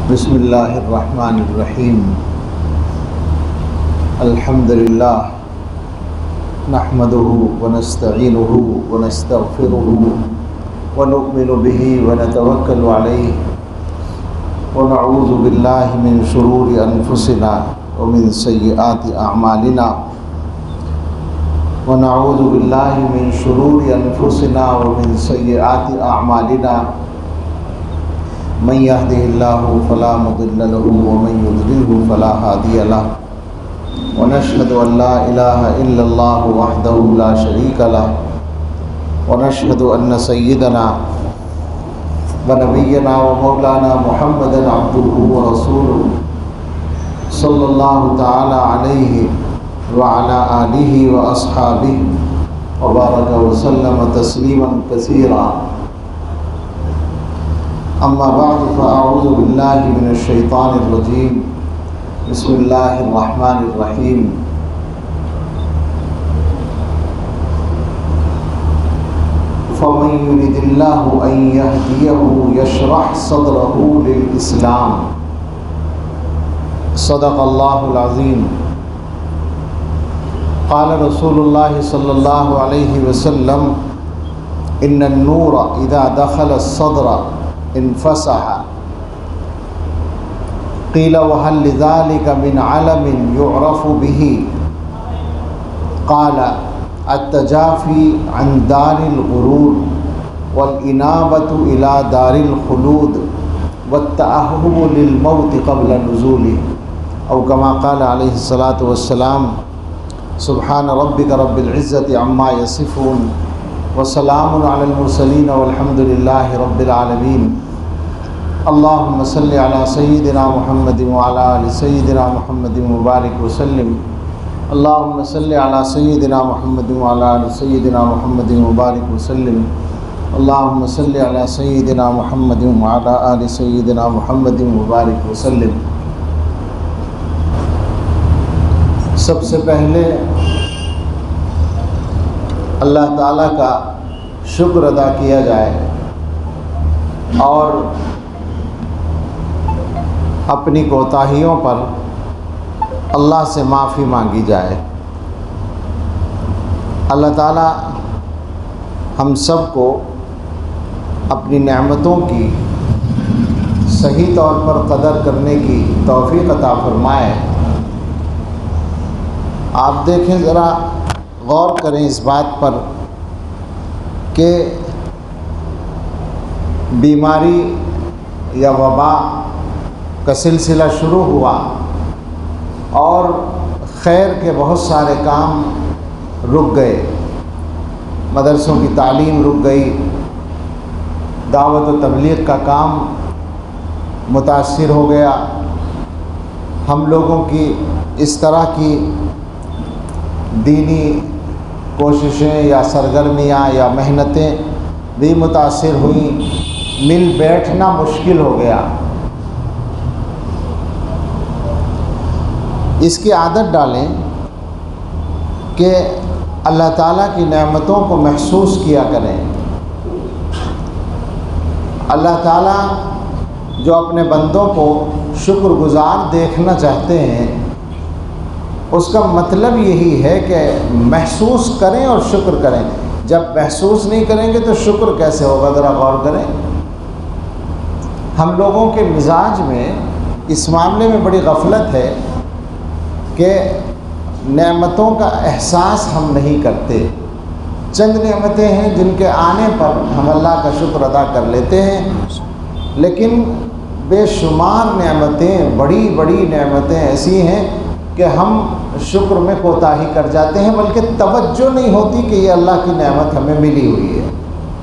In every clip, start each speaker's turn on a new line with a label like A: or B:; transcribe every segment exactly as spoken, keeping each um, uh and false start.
A: بسم اللہ الرحمن الرحیم الحمد للہ نحمده ونستعینه ونستغفره ونؤمن به ونتوکل علیہ ونعوذ باللہ من شرور انفسنا ومن سیئات اعمالنا ونعوذ باللہ من شرور انفسنا ومن سیئات اعمالنا من يهده الله فلا مضل له ومن يضلله فلا هادي له ونشهد أن لا إله إلا الله وحده لا شريك له ونشهد أن سيدنا ونبينا ومولانا محمدا عبده ورسوله صلى الله تعالى عليه وعلى آله وأصحابه وبارك وسلم تسليما كثيرا. اما بعد فاعوذ باللہ من الشیطان الرجیم. بسم اللہ الرحمن الرحیم. فمن يرد اللہ ان يهديه يشرح صدره للاسلام. صدق اللہ العظیم. قال رسول اللہ صلی اللہ علیہ وسلم ان النور اذا دخل الصدر انفسح. قیل وهل لذلك من علم يعرف به؟ قال التجافي عن دار الغرور والإنابة إلى دار الخلود والتأهب للموت قبل نزوله، أو كما قال عليه الصلاة والسلام. سبحان ربك رب العزة عما يصفون وسلام على المرسلين والحمد لله رب العالمين. اللهم صل على سيدنا محمد وعلى آل سيدنا محمد مبارك وسلم. اللهم صل على سيدنا محمد وعلى آل سيدنا محمد مبارك وسلم. اللهم صل على سيدنا محمد وعلى آل سيدنا محمد مبارك وسلم. سب سے پہلے اللہ تعالیٰ کا شکر ادا کیا جائے اور اپنی کوتاہیوں پر اللہ سے معافی مانگی جائے. اللہ تعالیٰ ہم سب کو اپنی نعمتوں کی صحیح طور پر قدر کرنے کی توفیق عطا فرمائے. آپ دیکھیں، ذرا غور کریں اس بات پر کہ بیماری یا وبا کا سلسلہ شروع ہوا اور خیر کے بہت سارے کام رک گئے. مدرسوں کی تعلیم رک گئی، دعوت و تبلیغ کا کام متاثر ہو گیا. ہم لوگوں کی اس طرح کی دینی کوششیں یا سرگرمیاں یا محنتیں بھی متاثر ہوئیں. مل بیٹھنا مشکل ہو گیا. اس کی عادت ڈالیں کہ اللہ تعالیٰ کی نعمتوں کو محسوس کیا کریں. اللہ تعالیٰ جو اپنے بندوں کو شکر گزار دیکھنا چاہتے ہیں، اس کا مطلب یہی ہے کہ محسوس کریں اور شکر کریں. جب محسوس نہیں کریں گے تو شکر کیسے ہوگا؟ ذرا غور کریں. ہم لوگوں کے مزاج میں اس معاملے میں بڑی غفلت ہے کہ نعمتوں کا احساس ہم نہیں کرتے. چند نعمتیں ہیں جن کے آنے پر ہم اللہ کا شکر ادا کر لیتے ہیں، لیکن بے شمار نعمتیں، بڑی بڑی نعمتیں ایسی ہیں کہ ہم شکر میں کوتاہی کر جاتے ہیں، بلکہ توجہ نہیں ہوتی کہ یہ اللہ کی نعمت ہمیں ملی ہوئی ہے.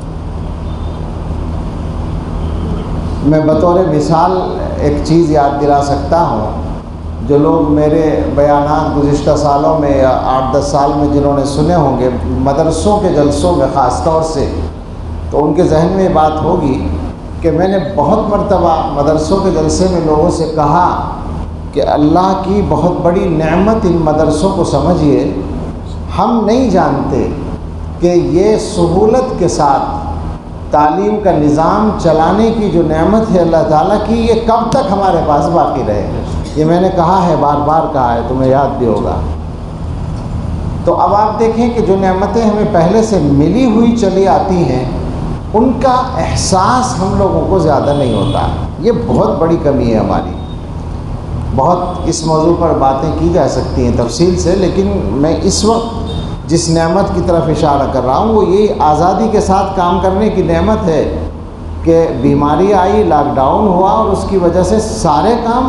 A: میں بطور مثال ایک چیز یاد دلا سکتا ہوں. جو لوگ میرے بیانات گزشتہ سالوں میں یا آٹھ دس سال میں جنہوں نے سنے ہوں گے مدرسوں کے جلسوں میں خاص طور سے، تو ان کے ذہن میں یہ بات ہوگی کہ میں نے بہت مرتبہ مدرسوں کے جلسے میں لوگوں سے کہا کہ اللہ کی بہت بڑی نعمت ان مدرسوں کو سمجھیے. ہم نہیں جانتے کہ یہ سہولت کے ساتھ تعلیم کا نظام چلانے کی جو نعمت ہے اللہ تعالیٰ کی، یہ کب تک ہمارے پاس باقی رہے؟ یہ میں نے کہا ہے، بار بار کہا ہے، تمہیں یاد بھی ہوگا۔ تو اب آپ دیکھیں کہ جو نعمتیں ہمیں پہلے سے ملی ہوئی چلی آتی ہیں، ان کا احساس ہم لوگوں کو زیادہ نہیں ہوتا۔ یہ بہت بڑی کمی ہے ہماری۔ بہت اس موضوع پر باتیں کی جا سکتی ہیں تفصیل سے، لیکن میں اس وقت جس نعمت کی طرف اشارہ کر رہا ہوں وہ یہ آزادی کے ساتھ کام کرنے کی نعمت ہے کہ بیماری آئی، لاک ڈاؤن ہوا، اور اس کی وجہ سے سارے کام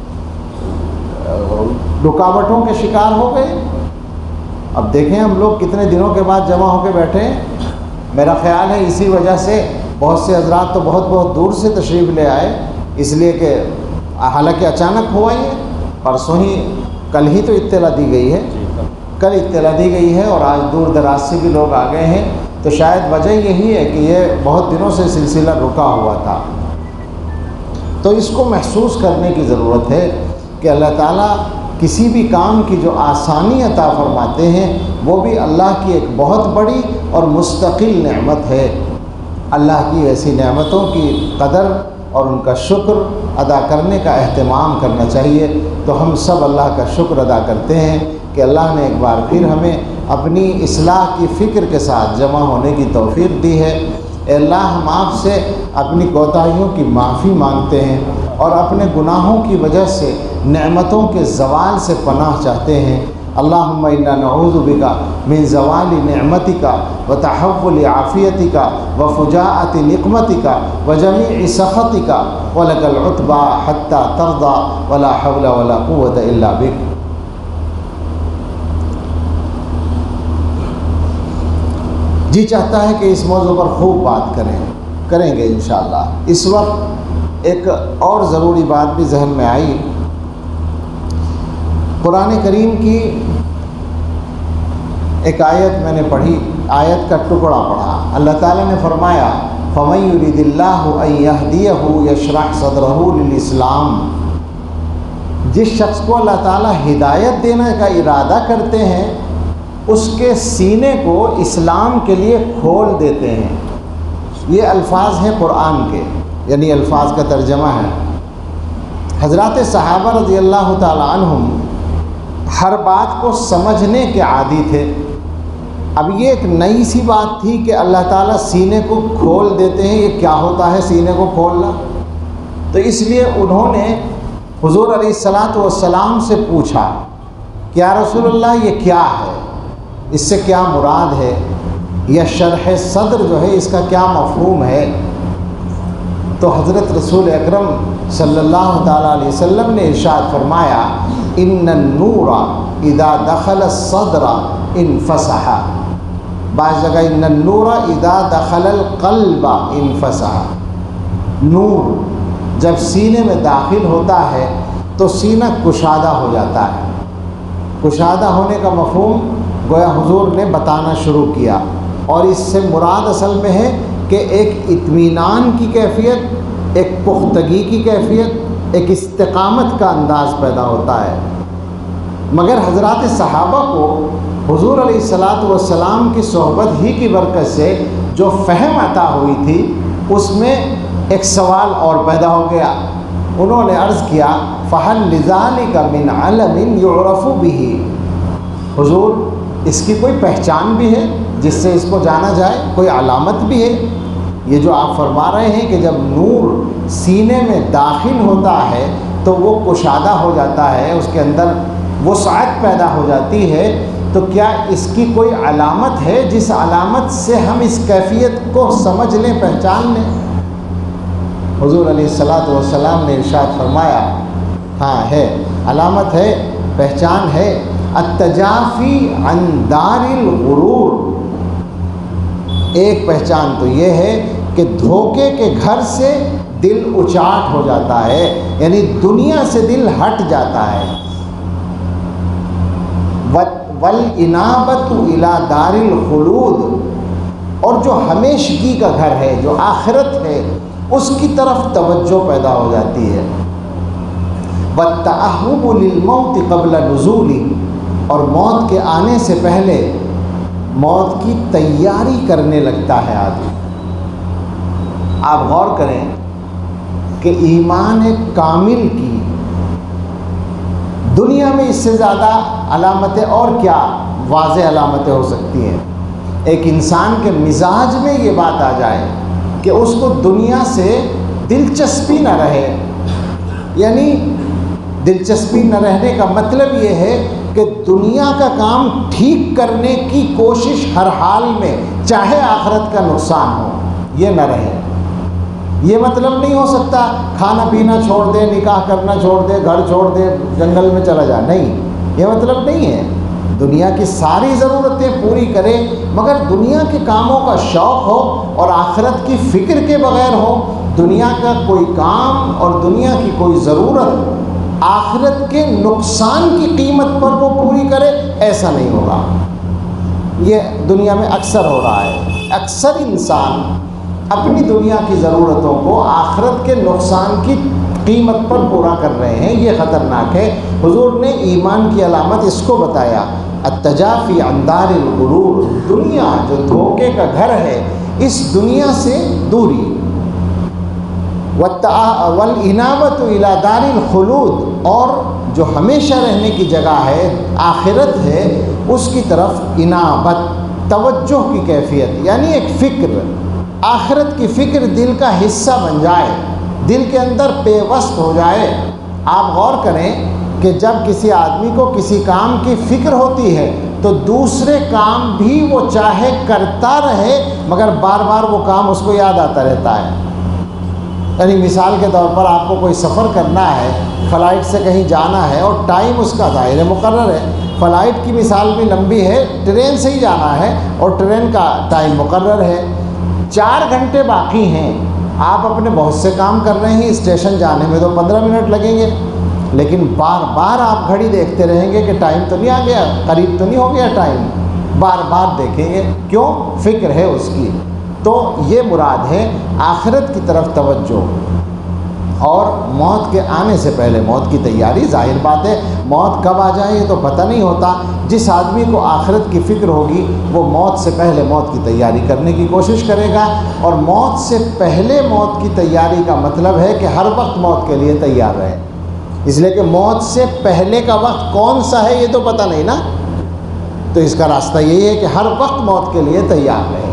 A: رکاوٹوں کے شکار ہو گئے۔ اب دیکھیں ہم لوگ کتنے دنوں کے بعد جمع ہو کے بیٹھے ہیں۔ میرا خیال ہے اسی وجہ سے بہت سے حضرات تو بہت بہت دور سے تشریف لے آئے، اس لیے کہ حالانکہ اچانک ہوا ہی ہے، پرسوں ہی کل ہی تو اطلاع دی گئی ہے، کل اطلاع دی گئی ہے، اور آج دور دراز سے بھی لوگ آ گئے ہیں۔ تو شاید وجہ یہی ہے کہ یہ بہت دنوں سے سلسلہ رکا ہوا تھا۔ تو اس کو محسوس کرنے کی ضرورت ہے کہ اللہ تعالیٰ کسی بھی کام کی جو آسانی عطا فرماتے ہیں وہ بھی اللہ کی ایک بہت بڑی اور مستقل نعمت ہے۔ اللہ کی ایسی نعمتوں کی قدر اور ان کا شکر ادا کرنے کا اہتمام کرنا چاہیے۔ تو ہم سب اللہ کا شکر ادا کرتے ہیں کہ اللہ نے ایک بار پھر ہمیں اپنی اصلاح کی فکر کے ساتھ جمع ہونے کی توفیق دی ہے۔ اے اللہ، ہم آپ سے اپنی کوتاہیوں کی معافی مانگتے ہیں اور اپنے گناہوں کی وجہ سے نعمتوں کے زوال سے پناہ چاہتے ہیں۔ اللہم انا نعوذ بک من زوال نعمتک وتحول عافیتک وفجاءۃ نقمتک وجمیع سخطک ولک العتبی حتی ترضی ولا حول ولا قوۃ الا بک۔ جی چاہتا ہے کہ اس موضوع پر خوب بات کریں کریں گے انشاءاللہ۔ اس وقت ایک اور ضروری بات بھی ذہن میں آئی۔ قرآن کریم کی ایک آیت میں نے پڑھی، آیت کا ٹکڑا پڑھا۔ اللہ تعالیٰ نے فرمایا فَمَن يُرِدِ اللَّهُ أَن يَهْدِيَهُ يَشْرَحْ صَدْرَهُ لِلْإِسْلَامِ، جس شخص کو اللہ تعالیٰ ہدایت دینے کا ارادہ کرتے ہیں اس کے سینے کو اسلام کے لیے کھول دیتے ہیں۔ یہ الفاظ ہیں قرآن کے، یعنی الفاظ کا ترجمہ ہے۔ حضرات صحابہ رضی اللہ تعالی عنہم ہر بات کو سمجھنے کے عادی تھے۔ اب یہ ایک نئی سی بات تھی کہ اللہ تعالیٰ سینے کو کھول دیتے ہیں۔ یہ کیا ہوتا ہے سینے کو کھولنا؟ تو اس لیے انہوں نے حضور علیہ الصلاۃ والسلام سے پوچھا کہ یا رسول اللہ یہ کیا ہے، اس سے کیا مراد ہے، یا شرح صدر جو ہے اس کا کیا مفہوم ہے؟ تو حضرت رسول اکرم صلی اللہ تعالیٰ علیہ وسلم نے ارشاد فرمایا ان النور اذا دخل الصدر انفسح، بعض جگہ ان النور اذا دخل القلب انفسح، نور جب سینے میں داخل ہوتا ہے تو سینہ کشادہ ہو جاتا ہے۔ کشادہ ہونے کا مفہوم گویا حضور نے بتانا شروع کیا، اور اس سے مراد اصل میں ہے کہ ایک اطمینان کی کیفیت، ایک پختگی کی کیفیت، ایک استقامت کا انداز پیدا ہوتا ہے۔ مگر حضرات صحابہ کو حضور علیہ الصلاۃ والسلام کی صحبت ہی کی برکت سے جو فہم عطا ہوئی تھی اس میں ایک سوال اور پیدا ہو گیا۔ انہوں نے عرض کیا فَهَلْ لِذَلِكَ مِنْ عَلَمٍ يُعْرَفُ بِهِ، حضور اس کی کوئی پہچان بھی ہے جس سے اس کو جانا جائے، کوئی علامت بھی ہے؟ یہ جو آپ فرما رہے ہیں کہ جب نور سینے میں داخل ہوتا ہے تو وہ کشادہ ہو جاتا ہے، اس کے اندر وسعت پیدا ہو جاتی ہے، تو کیا اس کی کوئی علامت ہے جس علامت سے ہم اس کیفیت کو سمجھ لیں، پہچان لیں؟ حضور علیہ الصلاۃ والسلام نے ارشاد فرمایا ہاں ہے، علامت ہے، پہچان ہے، التجافی عن دار الغرور۔ ایک پہچان تو یہ ہے کہ دھوکے کے گھر سے دل اچاٹ ہو جاتا ہے، یعنی دنیا سے دل ہٹ جاتا ہے۔ والانابۃ الی دار الخلود، اور جو ہمیشگی کا گھر ہے، جو آخرت ہے، اس کی طرف توجہ پیدا ہو جاتی ہے۔ والتأہب للموت قبل نزولہ، اور موت کے آنے سے پہلے موت کی تیاری کرنے لگتا ہے آدمی۔ آپ غور کریں کہ ایمان کامل کی دنیا میں اس سے زیادہ علامتیں اور کیا واضح علامتیں ہو سکتی ہیں؟ ایک انسان کے مزاج میں یہ بات آ جائے کہ اس کو دنیا سے دلچسپی نہ رہے، یعنی دلچسپی نہ رہنے کا مطلب یہ ہے کہ دنیا کا کام ٹھیک کرنے کی کوشش ہر حال میں، چاہے آخرت کا نقصان ہو، یہ نہ رہے۔ یہ مطلب نہیں ہو سکتا کھانا پینا چھوڑ دے، نکاح کرنا چھوڑ دے، گھر چھوڑ دے، جنگل میں چلا جائے، نہیں، یہ مطلب نہیں ہے۔ دنیا کی ساری ضرورتیں پوری کرے مگر دنیا کے کاموں کا شوق ہو اور آخرت کی فکر کے بغیر ہو۔ دنیا کا کوئی کام اور دنیا کی کوئی ضرورت آخرت کے نقصان کی قیمت پر وہ پوری کرے، ایسا نہیں ہوگا۔ یہ دنیا میں اکثر ہو رہا ہے، اکثر انسان اپنی دنیا کی ضرورتوں کو آخرت کے نقصان کی قیمت پر پورا کر رہے ہیں، یہ خطرناک ہے۔ حضور نے ایمان کی علامت اس کو بتایا، التجافی عن دار الغرور، دنیا جو دھوکے کا گھر ہے، اس دنیا سے دوری، والانابۃ الی دار الخلود، اور جو ہمیشہ رہنے کی جگہ ہے، آخرت ہے، اس کی طرف انابت، توجہ کی کیفیت، یعنی ایک فکر، آخرت کی فکر دل کا حصہ بن جائے، دل کے اندر پیوست ہو جائے۔ آپ غور کریں کہ جب کسی آدمی کو کسی کام کی فکر ہوتی ہے تو دوسرے کام بھی وہ چاہے کرتا رہے مگر بار بار وہ کام اس کو یاد آتا رہتا ہے۔ یعنی مثال کے طور پر آپ کو کوئی سفر کرنا ہے، فلائٹ سے کہیں جانا ہے اور ٹائم اس کا ظاہر مقرر ہے، فلائٹ کی مثال بھی لمبی ہے، ٹرین سے ہی جانا ہے اور ٹرین کا ٹائم مقرر ہے، چار گھنٹے باقی ہیں، آپ اپنے بہت سے کام کر رہے ہیں، اسٹیشن جانے میں تو پندرہ منٹ لگیں گے، لیکن بار بار آپ گھڑی دیکھتے رہیں گے کہ ٹائم تو نہیں آ گیا، قریب تو نہیں ہو گیا ٹائم، بار بار دیکھیں گے، کیوں؟ فکر ہے اس کی۔ تو یہ مراد ہے آخرت کی طرف توجہ، اور موت کے آنے سے پہلے موت کی تیاری۔ ظاہر بات ہے موت کب آ جائے یہ تو پتہ نہیں ہوتا، جس آدمی کو آخرت کی فکر ہوگی وہ موت سے پہلے موت کی تیاری کرنے کی کوشش کرے گا، اور موت سے پہلے موت کی تیاری کا مطلب ہے کہ ہر وقت موت کے لیے تیار رہے، اس لیے کہ موت سے پہلے کا وقت کون سا ہے یہ تو پتہ نہیں نا، تو اس کا راستہ یہی ہے کہ ہر وقت موت کے لیے تیار رہے۔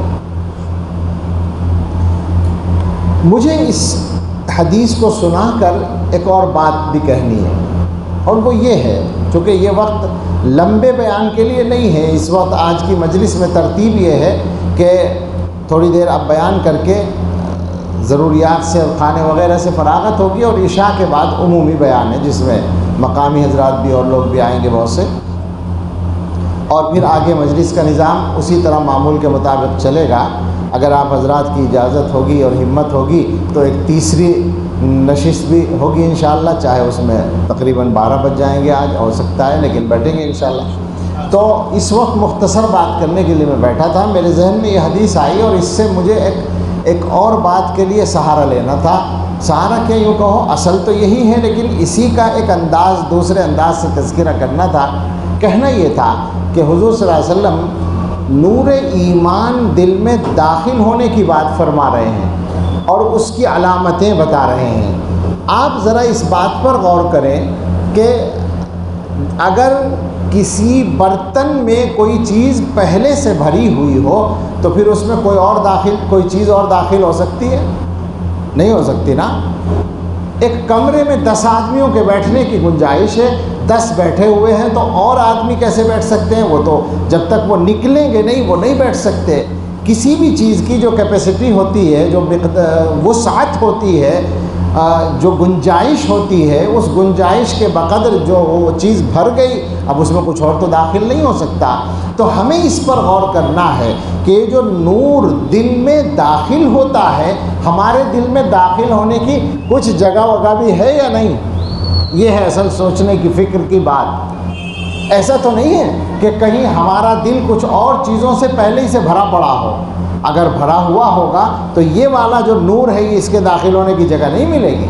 A: مجھے اس حدیث کو سنا کر ایک اور بات بھی کہنی ہے، اور وہ یہ ہے، چونکہ یہ وقت لمبے بیان کے لیے نہیں ہے، اس وقت آج کی مجلس میں ترتیب یہ ہے کہ تھوڑی دیر اب بیان کر کے ضروریات سے اور کھانے وغیرہ سے فراغت ہوگی، اور عشاء کے بعد عمومی بیان ہے جس میں مقامی حضرات بھی اور لوگ بھی آئیں گے بہت سے، اور پھر آگے مجلس کا نظام اسی طرح معمول کے مطابق چلے گا۔ اگر آپ حضرات کی اجازت ہوگی اور ہمت ہوگی تو ایک تیسری نشست بھی ہوگی انشاءاللہ، چاہے اس میں تقریباً بارہ بج جائیں گے، آج ہو سکتا ہے، لیکن بیٹھیں گے انشاءاللہ۔ تو اس وقت مختصر بات کرنے کے لیے میں بیٹھا تھا، میرے ذہن میں یہ حدیث آئی اور اس سے مجھے ایک ایک اور بات کے لیے سہارا لینا تھا۔ سہارا کیا یوں کہو، اصل تو یہی ہے لیکن اسی کا ایک انداز دوسرے انداز سے تذکرہ کرنا تھا۔ کہنا یہ تھا کہ حضور صلی اللہ علیہ وسلم نور ایمان دل میں داخل ہونے کی بات فرما رہے ہیں اور اس کی علامتیں بتا رہے ہیں۔ آپ ذرا اس بات پر غور کریں کہ اگر کسی برتن میں کوئی چیز پہلے سے بھری ہوئی ہو تو پھر اس میں کوئی اور داخل کوئی چیز اور داخل ہو سکتی ہے؟ نہیں ہو سکتی نا۔ ایک کمرے میں دس آدمیوں کے بیٹھنے کی گنجائش ہے، دس بیٹھے ہوئے ہیں تو اور آدمی کیسے بیٹھ سکتے ہیں؟ وہ تو جب تک وہ نکلیں گے نہیں وہ نہیں بیٹھ سکتے۔ کسی بھی چیز کی جو کیپیسٹی ہوتی ہے، جو وسعت ہوتی ہے، جو گنجائش ہوتی ہے، اس گنجائش کے بقدر جو وہ چیز بھر گئی اب اس میں کچھ اور تو داخل نہیں ہو سکتا۔ تو ہمیں اس پر غور کرنا ہے کہ جو نور دل میں داخل ہوتا ہے، ہمارے دل میں داخل ہونے کی کچھ جگہ وگہ بھی ہے یا نہیں؟ یہ ہے اصل سوچنے کی، فکر کی بات۔ ایسا تو نہیں ہے کہ کہیں ہمارا دل کچھ اور چیزوں سے پہلے ہی سے بھرا پڑا ہو۔ اگر بھرا ہوا ہوگا تو یہ والا جو نور ہے یہ اس کے داخل ہونے کی جگہ نہیں ملے گی۔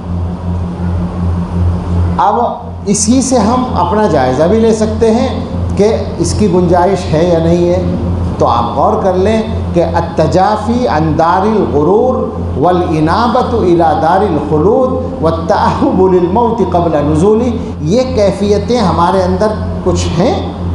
A: اب اسی سے ہم اپنا جائزہ بھی لے سکتے ہیں کہ اس کی گنجائش ہے یا نہیں ہے۔ تو آپ غور کر لیں کہ کہ التجافی عن دار الغرور والانابۃ الی دار الخلود والتأہب للموت قبل نزولی، یہ کیفیتیں ہمارے اندر کچھ ہیں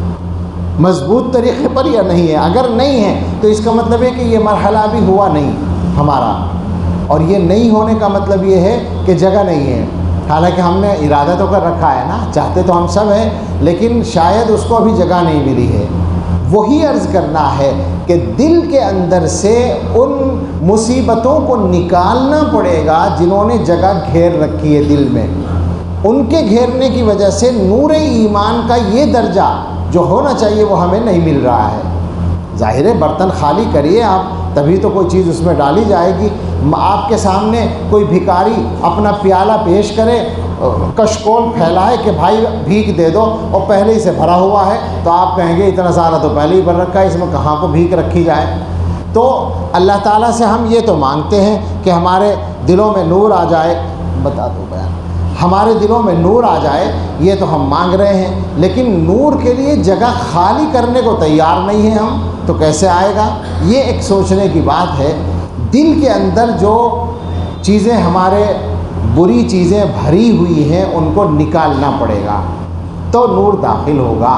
A: مضبوط طریقے پر یا نہیں ہے؟ اگر نہیں ہے تو اس کا مطلب ہے کہ یہ مرحلہ بھی ہوا نہیں ہمارا، اور یہ نہیں ہونے کا مطلب یہ ہے کہ جگہ نہیں ہے، حالانکہ ہم نے ارادہ تو کر رکھا ہے نا، چاہتے تو ہم سب ہیں، لیکن شاید اس کو ابھی جگہ نہیں ملی ہے۔ وہی عرض کرنا ہے کہ دل کے اندر سے ان مصیبتوں کو نکالنا پڑے گا جنہوں نے جگہ گھیر رکھی ہے دل میں، ان کے گھیرنے کی وجہ سے نور ایمان کا یہ درجہ جو ہونا چاہیے وہ ہمیں نہیں مل رہا ہے۔ ظاہر ہے برتن خالی کریے آپ، تبھی تو کوئی چیز اس میں ڈالی جائے گی۔ آپ کے سامنے کوئی بھکاری اپنا پیالہ پیش کرے، کشکول پھیلائے کہ بھائی بھیک دے دو، اور پہلے ہی سے بھرا ہوا ہے، تو آپ کہیں گے اتنا سارا تو پہلے ہی بھر رکھا ہے، اس میں کہاں کو بھیک رکھی جائے؟ تو اللہ تعالیٰ سے ہم یہ تو مانگتے ہیں کہ ہمارے دلوں میں نور آ جائے، بتا دو بیان، ہمارے دلوں میں نور آ جائے، یہ تو ہم مانگ رہے ہیں، لیکن نور کے لیے جگہ خالی کرنے کو تیار نہیں ہیں ہم، تو کیسے آئے گا؟ یہ ایک سوچنے کی بات ہے۔ دل کے اندر جو چیزیں ہمارے بری چیزیں بھری ہوئی ہیں ان کو نکالنا پڑے گا تو نور داخل ہوگا۔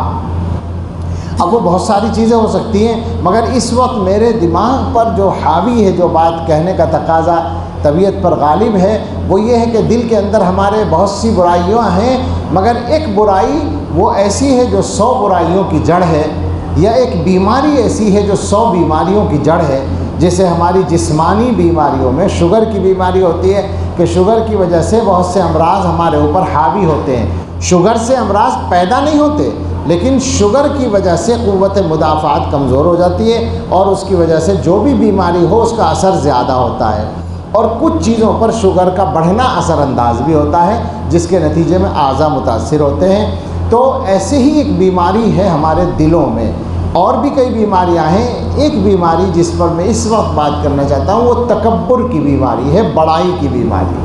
A: اب وہ بہت ساری چیزیں ہو سکتی ہیں، مگر اس وقت میرے دماغ پر جو حاوی ہے، جو بات کہنے کا تقاضا طبیعت پر غالب ہے، وہ یہ ہے کہ دل کے اندر ہمارے بہت سی برائیاں ہیں، مگر ایک برائی وہ ایسی ہے جو سو برائیوں کی جڑ ہے، یا ایک بیماری ایسی ہے جو سو بیماریوں کی جڑ ہے۔ جیسے ہماری جسمانی بیماریوں میں شوگر کی بیماری ہوتی ہے کہ شوگر کی وجہ سے بہت سے امراض ہمارے اوپر حاوی ہوتے ہیں۔ شوگر سے امراض پیدا نہیں ہوتے، لیکن شوگر کی وجہ سے قوت مدافعات کمزور ہو جاتی ہے، اور اس کی وجہ سے جو بھی بیماری ہو اس کا اثر زیادہ ہوتا ہے، اور کچھ چیزوں پر شوگر کا بڑھنا اثر انداز بھی ہوتا ہے، جس کے نتیجے میں اعضاء متاثر ہوتے ہیں۔ تو ایسے ہی ایک بیماری ہے ہمارے دلوں میں، اور بھی کئی بیماریاں ہیں۔ ایک بیماری جس پر میں اس وقت بات کرنا چاہتا ہوں وہ تکبر کی بیماری ہے، بڑائی کی بیماری۔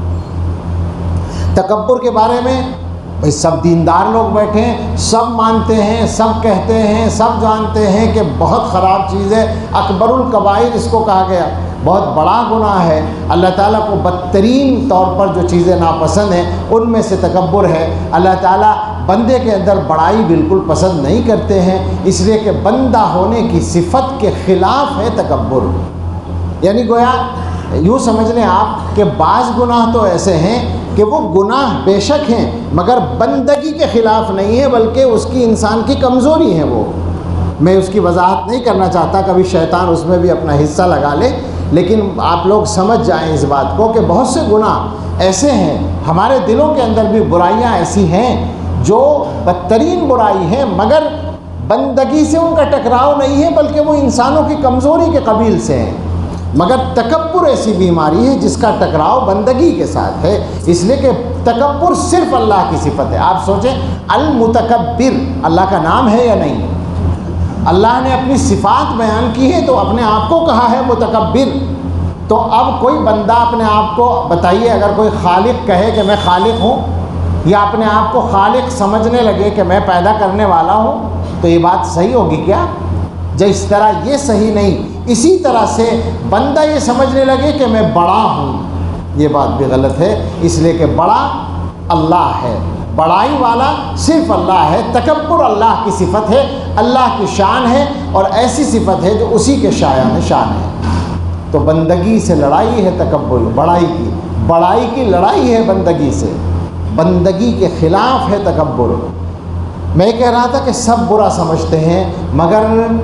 A: تکبر کے بارے میں بھئی سب دیندار لوگ بیٹھے ہیں، سب مانتے ہیں، سب کہتے ہیں، سب جانتے ہیں کہ بہت خراب چیز ہے، اکبر الکبائر اس کو کہا گیا، بہت بڑا گناہ ہے، اللہ تعالیٰ کو بدترین طور پر جو چیزیں ناپسند ہیں ان میں سے تکبر ہے۔ اللہ تعالیٰ بندے کے اندر بڑائی بالکل پسند نہیں کرتے ہیں، اس لیے کہ بندہ ہونے کی صفت کے خلاف ہے تکبر۔ یعنی گویا یوں سمجھ لیں آپ کہ بعض گناہ تو ایسے ہیں کہ وہ گناہ بے شک ہیں، مگر بندگی کے خلاف نہیں ہے، بلکہ اس کی انسان کی کمزوری ہے۔ وہ میں اس کی وضاحت نہیں کرنا چاہتا، کبھی شیطان اس میں بھی اپنا حصہ لگا لے، لیکن آپ لوگ سمجھ جائیں اس بات کو کہ بہت سے گناہ ایسے ہیں، ہمارے دلوں کے اندر بھی برائیاں ایسی ہیں جو بدترین برائی ہیں، مگر بندگی سے ان کا ٹکراؤ نہیں ہے، بلکہ وہ انسانوں کی کمزوری کے قبیل سے ہیں۔ مگر تکبر ایسی بیماری ہے جس کا ٹکراؤ بندگی کے ساتھ ہے، اس لیے کہ تکبر صرف اللہ کی صفت ہے۔ آپ سوچیں المتکبر اللہ کا نام ہے یا نہیں؟ اللہ نے اپنی صفات بیان کی ہے تو اپنے آپ کو کہا ہے متکبر۔ تو اب کوئی بندہ اپنے آپ کو بتائیے، اگر کوئی خالق کہے کہ میں خالق ہوں، یا اپنے آپ کو خالق سمجھنے لگے کہ میں پیدا کرنے والا ہوں، تو یہ بات صحیح ہوگی کیا؟ جس طرح یہ صحیح نہیں، اسی طرح سے بندہ یہ سمجھنے لگے کہ میں بڑا ہوں، یہ بات بھی غلط ہے، اس لیے کہ بڑا اللہ ہے، بڑائی والا صرف اللہ ہے۔ تکبر اللہ کی صفت ہے، اللہ کی شان ہے، اور ایسی صفت ہے جو اسی کے شایان شان ہے۔ تو بندگی سے لڑائی ہے تکبر، بڑائی کی بڑائی کی لڑائی ہے بندگی سے، بندگی کے خلاف ہے تکبر۔ میں کہہ رہا تھا کہ سب برا سمجھتے ہیں، مگر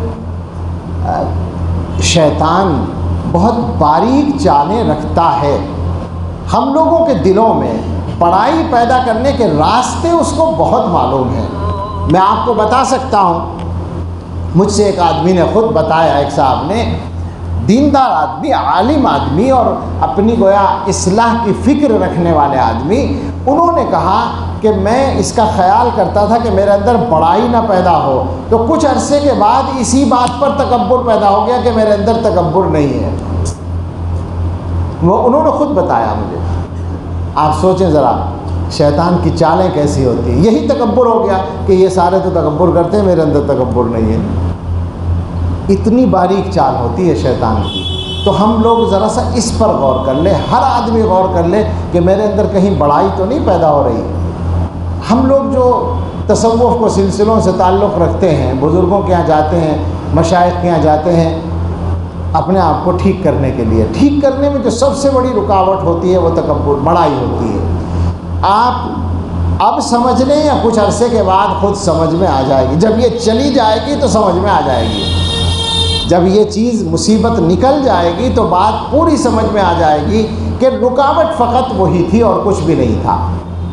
A: شیطان بہت باریک چالیں رکھتا ہے، ہم لوگوں کے دلوں میں بڑائی پیدا کرنے کے راستے اس کو بہت معلوم ہیں۔ میں آپ کو بتا سکتا ہوں، مجھ سے ایک آدمی نے خود بتایا، ایک صاحب نے، دیندار آدمی، عالم آدمی اور اپنی گویا اصلاح کی فکر رکھنے والے آدمی، انہوں نے کہا کہ میں اس کا خیال کرتا تھا کہ میرے اندر بڑائی نہ پیدا ہو، تو کچھ عرصے کے بعد اسی بات پر تکبر پیدا ہو گیا کہ میرے اندر تکبر نہیں ہے۔ وہ انہوں نے خود بتایا مجھے۔ آپ سوچیں ذرا شیطان کی چالیں کیسی ہوتی ہیں۔ یہی تکبر ہو گیا کہ یہ سارے تو تکبر کرتے ہیں، میرے اندر تکبر نہیں ہے۔ اتنی باریک چال ہوتی ہے شیطان کی. تو ہم لوگ ذرا سا اس پر غور کر لیں، ہر آدمی غور کر لے کہ میرے اندر کہیں بڑائی تو نہیں پیدا ہو رہی. ہم لوگ جو تصوف کو سلسلوں سے تعلق رکھتے ہیں، بزرگوں کے یہاں جاتے ہیں، مشائخ کے یہاں جاتے ہیں اپنے آپ کو ٹھیک کرنے کے لیے. ٹھیک کرنے میں جو سب سے بڑی رکاوٹ ہوتی ہے وہ تکبر، بڑائی ہوتی ہے. آپ اب سمجھ لیں یا کچھ عرصے کے بعد خود سمجھ میں آ جائے گی. جب یہ چلی جائے گی تو سمجھ میں آ جائے گی. جب یہ چیز مصیبت نکل جائے گی تو بات پوری سمجھ میں آ جائے گی کہ رکاوٹ فقط وہی تھی اور کچھ بھی نہیں تھا.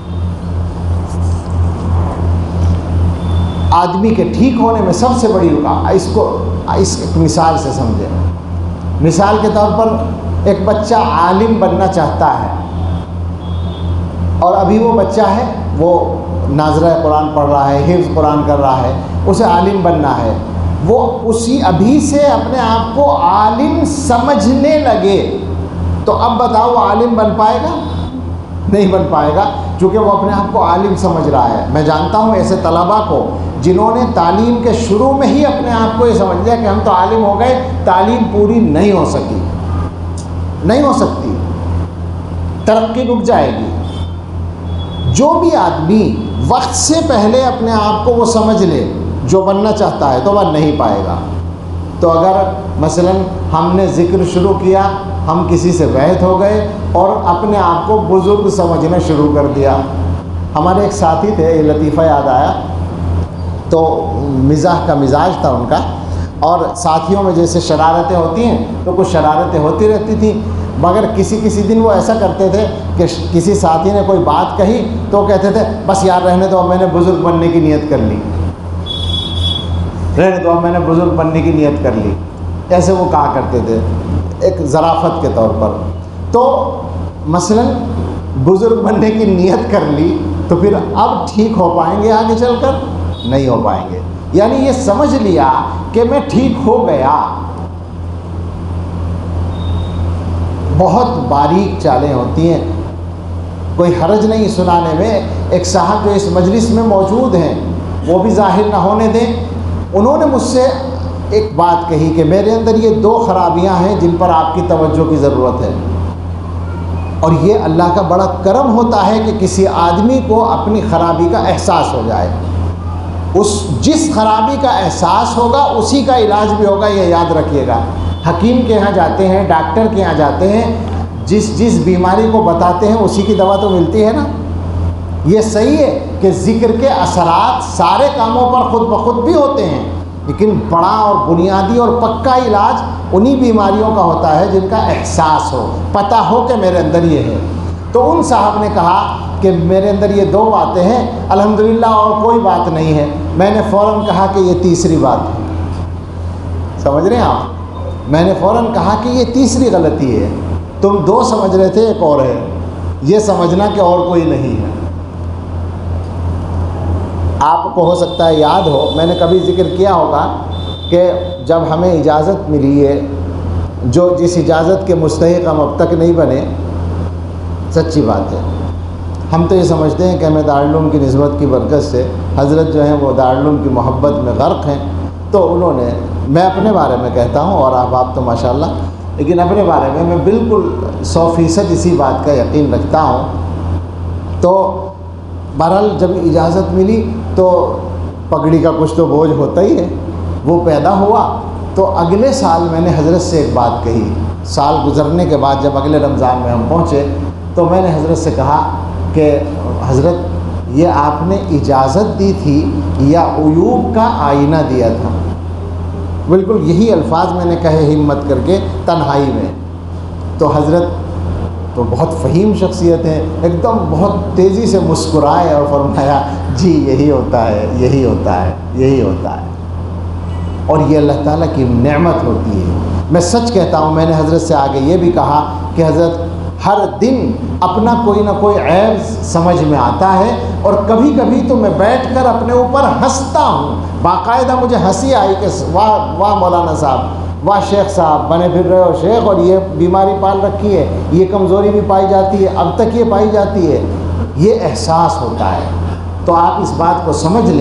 A: آدمی کے ٹھیک ہونے میں سب سے بڑی رکاوٹ، اس کو اس ایک مثال سے سمجھیں. مثال کے طور پر ایک بچہ عالم بننا چاہتا ہے اور ابھی وہ بچہ ہے، وہ ناظرہ قرآن پڑھ رہا ہے، حفظ قرآن کر رہا ہے، اسے عالم بننا ہے. وہ اسی ابھی سے اپنے آپ کو عالم سمجھنے لگے تو اب بتاؤ وہ عالم بن پائے گا؟ نہیں بن پائے گا، چونکہ وہ اپنے آپ کو عالم سمجھ رہا ہے. میں جانتا ہوں ایسے طلباء کو جنہوں نے تعلیم کے شروع میں ہی اپنے آپ کو یہ سمجھ لیا کہ ہم تو عالم ہو گئے، تعلیم پوری نہیں ہو سکی، نہیں ہو سکتی، ترقی رک جائے گی. جو بھی آدمی وقت سے پہلے اپنے آپ کو وہ سمجھ لے جو بننا چاہتا ہے تو بن نہیں پائے گا. تو اگر مثلا ہم نے ذکر شروع کیا، ہم کسی سے بیعت ہو گئے اور اپنے آپ کو بزرگ سمجھنا شروع کر دیا. ہمارے ایک ساتھی تھے، یہ لطیفہ یاد آیا، تو مزاح کا مزاج تھا ان کا، اور ساتھیوں میں جیسے شرارتیں ہوتی ہیں تو کچھ شرارتیں ہوتی رہتی تھیں، مگر کسی کسی دن وہ ایسا کرتے تھے کہ کسی ساتھی نے کوئی بات کہی تو کہتے تھے بس یار رہنے دو، میں نے بزرگ بننے کی نیت کر لی، رہنے دو میں نے بزرگ بننے کی نیت کر لی. ایسے وہ کہا کرتے تھے ایک ظرافت کے طور پر. تو مثلا بزرگ بننے کی نیت کر لی تو پھر اب ٹھیک ہو پائیں گے آگے چل کر؟ نہیں ہو پائیں گے. یعنی یہ سمجھ لیا کہ میں ٹھیک ہو گیا. بہت باریک چالیں ہوتی ہیں، کوئی حرج نہیں سنانے میں. ایک صاحب جو اس مجلس میں موجود ہیں وہ بھی ظاہر نہ ہونے دیں، انہوں نے مجھ سے ایک بات کہی کہ میرے اندر یہ دو خرابیاں ہیں جن پر آپ کی توجہ کی ضرورت ہے. اور یہ اللہ کا بڑا کرم ہوتا ہے کہ کسی آدمی کو اپنی خرابی کا احساس ہو جائے. اس جس خرابی کا احساس ہوگا اسی کا علاج بھی ہوگا، یہ یاد رکھیے گا. حکیم کے یہاں جاتے ہیں، ڈاکٹر کے یہاں جاتے ہیں، جس جس بیماری کو بتاتے ہیں اسی کی دوا تو ملتی ہے نا. یہ صحیح ہے کہ ذکر کے اثرات سارے کاموں پر خود بخود بھی ہوتے ہیں، لیکن بڑا اور بنیادی اور پکا علاج انہی بیماریوں کا ہوتا ہے جن کا احساس ہو، پتہ ہو کہ میرے اندر یہ ہے. تو ان صاحب نے کہا کہ میرے اندر یہ دو باتیں ہیں الحمدللہ اور کوئی بات نہیں ہے. میں نے فوراً کہا کہ یہ تیسری بات ہے. سمجھ رہے ہیں آپ؟ میں نے فوراً کہا کہ یہ تیسری غلطی ہے. تم دو سمجھ رہے تھے، ایک اور ہے، یہ سمجھنا کہ اور کوئی نہیں ہے. آپ کو ہو سکتا ہے یاد ہو، میں نے کبھی ذکر کیا ہوگا کہ جب ہمیں اجازت ملی ہے، جو جس اجازت کے مستحق ہم اب تک نہیں بنے، سچی بات ہے. ہم تو یہ سمجھتے ہیں کہ ہمیں دارالعلوم کی نسبت کی برکت سے حضرت جو ہیں وہ دارالعلوم کی محبت میں غرق ہیں. تو انہوں نے، میں اپنے بارے میں کہتا ہوں اور آپ آپ تو ماشاءاللہ، لیکن اپنے بارے میں میں بالکل سو فیصد اسی بات کا یقین رکھتا ہوں. تو بہرحال جب اجازت ملی تو پگڑی کا کچھ تو بوجھ ہوتا ہی ہے، وہ پیدا ہوا. تو اگلے سال میں نے حضرت سے ایک بات کہی. سال گزرنے کے بعد جب اگلے رمضان میں ہم پہنچے تو میں نے حضرت سے کہا کہ حضرت یہ آپ نے اجازت دی تھی یا عیوب کا آئینہ دیا تھا؟ بالکل یہی الفاظ میں نے کہے ہمت کر کے تنہائی میں. تو حضرت تو بہت فہیم شخصیت ہے، ایک دم بہت تیزی سے مسکرائے اور فرمایا جی یہی ہوتا ہے، یہی ہوتا ہے، یہی ہوتا ہے. اور یہ اللہ تعالیٰ کی نعمت ہوتی ہے. میں سچ کہتا ہوں، میں نے حضرت سے آگے یہ بھی کہا کہ حضرت ہر دن اپنا کوئی نہ کوئی عیب سمجھ میں آتا ہے، اور کبھی کبھی تو میں بیٹھ کر اپنے اوپر ہنستا ہوں. باقاعدہ مجھے ہنسی آئی کہ واہ واہ مولانا صاحب، واہ شیخ صاحب، بنے پھر رہے ہو شیخ، اور یہ بیماری پال رکھی ہے، یہ کمزوری بھی پائی جاتی ہے، اب تک یہ پائی جاتی ہے. یہ احساس ہوتا ہے. تو آپ اس بات کو سمجھ لیں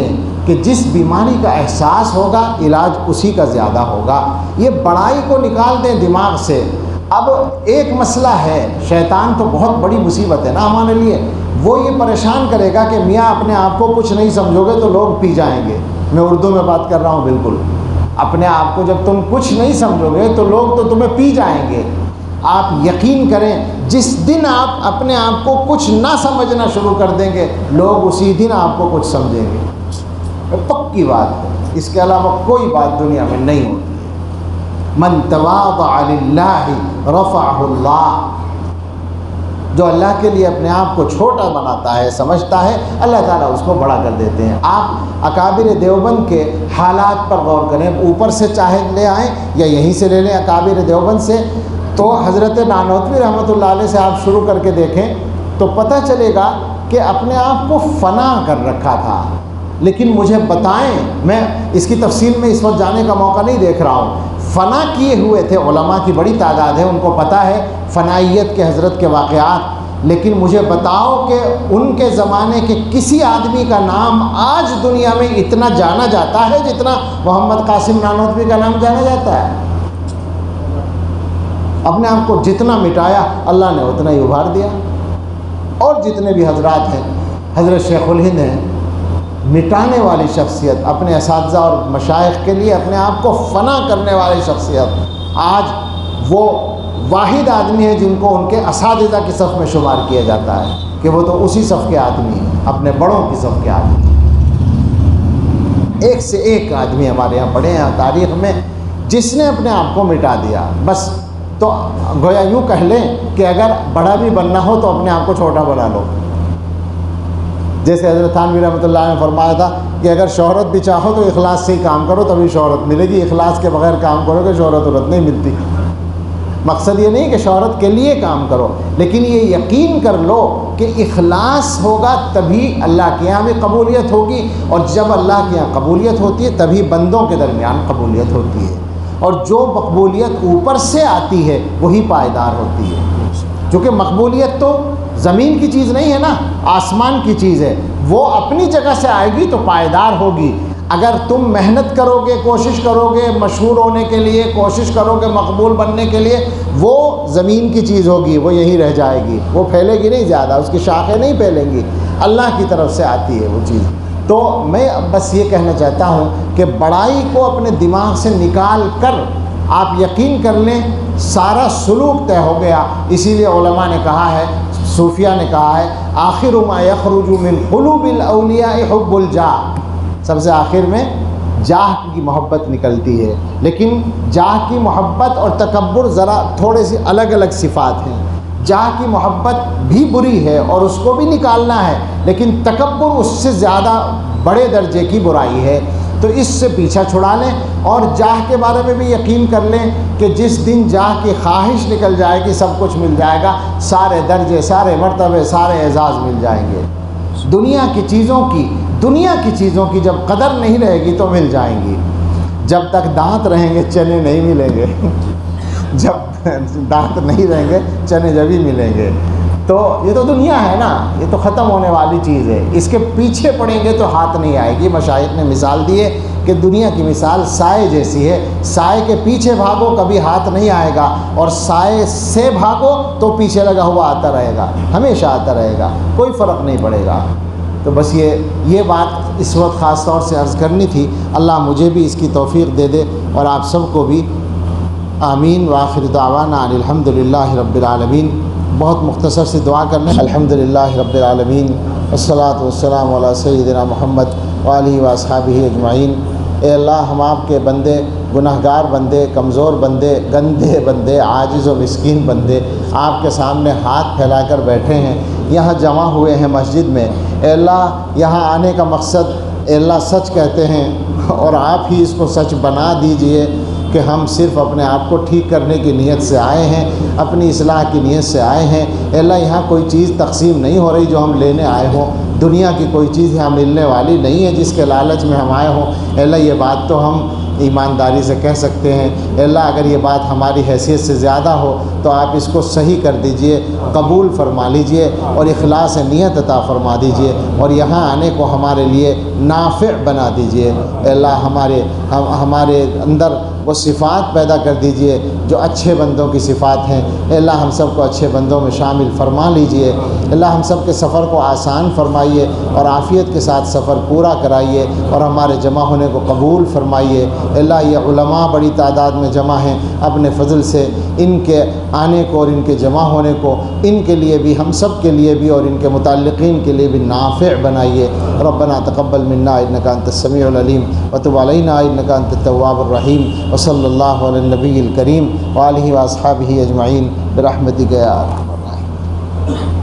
A: کہ جس بیماری کا احساس ہوگا علاج اسی کا زیادہ ہوگا۔ یہ بڑائی کو نکال دیں دماغ سے۔ اب ایک مسئلہ ہے، شیطان تو بہت بڑی مصیبت ہے نا ہمارے لیے، وہ یہ پریشان کرے گا کہ میاں اپنے آپ کو کچھ نہیں سمجھو گے تو لوگ پی جائیں گے۔ میں اردو میں بات کر رہا ہوں بالکل۔ اپنے آپ کو جب تم کچھ نہیں سمجھو گے تو لوگ تو تمہیں پی جائیں گے۔ آپ یقین کریں جس دن آپ اپنے آپ کو کچھ نہ سمجھنا شروع کر دیں گے لوگ اسی دن آپ کو کچھ سمجھیں گے، پکی بات ہے۔ اس کے علاوہ کوئی بات دنیا میں نہیں ہوتی ہے۔ من تواضع للہ رفعہ اللہ، جو اللہ کے لیے اپنے آپ کو چھوٹا بناتا ہے، سمجھتا ہے، اللہ تعالیٰ اس کو بڑا کر دیتے ہیں۔ آپ اکابر دیوبند کے حالات پر غور کریں، اوپر سے چاہے لے آئیں یا یہیں سے لے لیں اکابر دیوبند سے، تو حضرت نانوتوی رحمۃ اللہ علیہ سے آپ شروع کر کے دیکھیں تو پتہ چلے گا کہ اپنے آپ کو فنا کر رکھا تھا۔ لیکن مجھے بتائیں، میں اس کی تفصیل میں اس وقت جانے کا موقع نہیں دیکھ رہا ہوں، فنا کیے ہوئے تھے علماء کی بڑی تعداد ہے، ان کو پتہ ہے فنائیت کے حضرت کے واقعات، لیکن مجھے بتاؤ کہ ان کے زمانے کے کسی آدمی کا نام آج دنیا میں اتنا جانا جاتا ہے جتنا محمد قاسم نانوتوی کا نام جانا جاتا ہے؟ اپنے آپ کو جتنا مٹایا اللہ نے اتنا ہی ابھار دیا۔ اور جتنے بھی حضرات ہیں، حضرت شیخ الہند ہیں، مٹانے والی شخصیت، اپنے اساتذہ اور مشائخ کے لیے اپنے آپ کو فنا کرنے والی شخصیت، آج وہ واحد آدمی ہے جن کو ان کے اساتذہ کی صف میں شمار کیا جاتا ہے کہ وہ تو اسی صف کے آدمی ہیں، اپنے بڑوں کی صف کے آدمی۔ ایک سے ایک آدمی ہمارے یہاں پڑھے ہیں تاریخ میں جس نے اپنے آپ کو مٹا دیا۔ بس تو گویا یوں کہہ لیں کہ اگر بڑا بھی بننا ہو تو اپنے آپ کو چھوٹا بنا لو۔ جیسے حضرت تھانوی رحمۃ اللہ علیہ نے فرمایا تھا کہ اگر شہرت بھی چاہو تو اخلاص سے ہی کام کرو تبھی شہرت ملے گی، اخلاص کے بغیر کام کرو گے شہرت ورت نہیں ملتی۔ مقصد یہ نہیں کہ شہرت کے لیے کام کرو، لیکن یہ یقین کر لو کہ اخلاص ہوگا تبھی اللہ کے یہاں بھی قبولیت ہوگی، اور جب اللہ کے یہاں قبولیت ہوتی ہے تبھی بندوں کے درمیان قبولیت ہوتی ہے، اور جو مقبولیت اوپر سے آتی ہے وہی پائیدار ہوتی ہے۔ چونکہ مقبولیت تو زمین کی چیز نہیں ہے نا، آسمان کی چیز ہے، وہ اپنی جگہ سے آئے گی تو پائیدار ہوگی۔ اگر تم محنت کرو گے، کوشش کرو گے مشہور ہونے کے لیے، کوشش کرو گے مقبول بننے کے لیے، وہ زمین کی چیز ہوگی، وہ یہیں رہ جائے گی، وہ پھیلے گی نہیں زیادہ، اس کی شاخیں نہیں پھیلیں گی، اللہ کی طرف سے آتی ہے وہ چیز۔ تو میں بس یہ کہنا چاہتا ہوں کہ بڑائی کو اپنے دماغ سے نکال کر آپ یقین کر لیں سارا سلوک طے ہو گیا۔ اسی لیے علماء نے کہا ہے، صوفیہ نے کہا ہے، آخر ما یخرج من قلوب الاولیاء حب الجاہ، سب سے آخر میں جاہ کی محبت نکلتی ہے۔ لیکن جاہ کی محبت اور تکبر ذرا تھوڑے سی الگ الگ صفات ہیں۔ جاہ کی محبت بھی بری ہے اور اس کو بھی نکالنا ہے، لیکن تکبر اس سے زیادہ بڑے درجے کی برائی ہے، تو اس سے پیچھا چھڑا لیں۔ اور جاہ کے بارے میں بھی یقین کر لیں کہ جس دن جاہ کی خواہش نکل جائے گی سب کچھ مل جائے گا، سارے درجے، سارے مرتبے، سارے اعزاز مل جائیں گے۔ دنیا کی چیزوں کی دنیا کی چیزوں کی جب قدر نہیں رہے گی تو مل جائیں گی، جب تک دانت رہیں گے چنے نہیں ملیں گے، جب دانت نہیں رہیں گے چنے جب ہی ملیں گے۔ تو یہ تو دنیا ہے نا، یہ تو ختم ہونے والی چیز ہے، اس کے پیچھے پڑیں گے تو ہاتھ نہیں آئے گی۔ مشائخ نے مثال دی ہے کہ دنیا کی مثال سائے جیسی ہے، سائے کے پیچھے بھاگو کبھی ہاتھ نہیں آئے گا، اور سائے سے بھاگو تو پیچھے لگا ہوا آتا رہے گا، ہمیشہ آتا رہے گا، کوئی فرق نہیں پڑے گا۔ تو بس یہ یہ بات اس وقت خاص طور سے عرض کرنی تھی۔ اللہ مجھے بھی اس کی توفیق دے دے اور آپ سب کو بھی، آمین۔ وآخر دعوانا ان الحمد للہ رب العالمین۔ بہت مختصر سی دعا کرنے، الحمد للہ رب العالمین والصلاۃ والسلام علی سیدنا محمد وآلہ واصحابہ اجمعین۔ اے اللہ، ہم آپ کے بندے، گناہ گار بندے، کمزور بندے، گندے بندے، عاجز و مسکین بندے آپ کے سامنے ہاتھ پھیلا کر بیٹھے ہیں، یہاں جمع ہوئے ہیں مسجد میں۔ اے اللہ، یہاں آنے کا مقصد اے اللہ سچ کہتے ہیں، اور آپ ہی اس کو سچ بنا دیجئے کہ ہم صرف اپنے آپ کو ٹھیک کرنے کی نیت سے آئے ہیں، اپنی اصلاح کی نیت سے آئے ہیں۔ اے اللہ، یہاں کوئی چیز تقسیم نہیں ہو رہی جو ہم لینے آئے ہوں، دنیا کی کوئی چیز یہاں ملنے والی نہیں ہے جس کے لالچ میں ہم آئے ہوں۔ اے اللہ، یہ بات تو ہم ایمانداری سے کہہ سکتے ہیں اے اللہ اگر یہ بات ہماری حیثیت سے زیادہ ہو تو آپ اس کو صحیح کر دیجئے، قبول فرما لیجئے اور اخلاص نیت عطا فرما دیجئے اور یہاں آنے کو ہمارے لیے نافع بنا دیجئے۔ اے اللہ ہمارے ہمارے اندر وہ صفات پیدا کر دیجئے جو اچھے بندوں کی صفات ہیں۔ اے اللہ ہم سب کو اچھے بندوں میں شامل فرما لیجئے۔ اللہ ہم سب کے سفر کو آسان فرمائیے اور عافیت کے ساتھ سفر پورا کرائیے اور ہمارے جمع ہونے کو قبول فرمائیے۔ اللہ یہ علماء بڑی تعداد میں جمع ہیں، اپنے فضل سے ان کے آنے کو اور ان کے جمع ہونے کو ان کے لیے بھی، ہم سب کے لیے بھی اور ان کے متعلقین کے لیے بھی نافع بنائیے۔ ربنا تقبل منا انک انت السمیع العلیم وتب علینا انک انت التواب الرحیم وصلی اللہ علی النبی الکریم وآلہ واصحابہ اجمعین برحمتک یا ارحم الراحمین۔